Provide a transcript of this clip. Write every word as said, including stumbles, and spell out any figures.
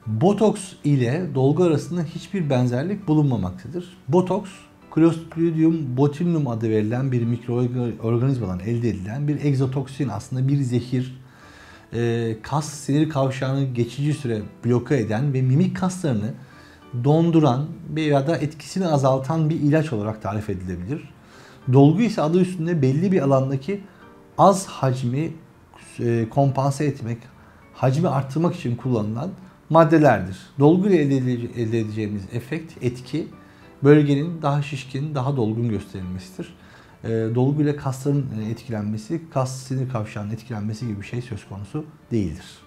Botoks ile dolgu arasında hiçbir benzerlik bulunmamaktadır. Botoks, Clostridium botulinum adı verilen bir mikroorganizmadan elde edilen bir egzotoksin, aslında bir zehir, kas sinir kavşağını geçici süre bloke eden ve mimik kaslarını donduran ya da etkisini azaltan bir ilaç olarak tarif edilebilir. Dolgu ise adı üstünde belli bir alandaki az hacmi kompanse etmek, hacmi arttırmak için kullanılan maddelerdir. Dolgu ile elde edeceğimiz efekt, etki, bölgenin daha şişkin, daha dolgun gösterilmesidir. Dolgu ile kasların etkilenmesi, kas sinir kavşağının etkilenmesi gibi bir şey söz konusu değildir.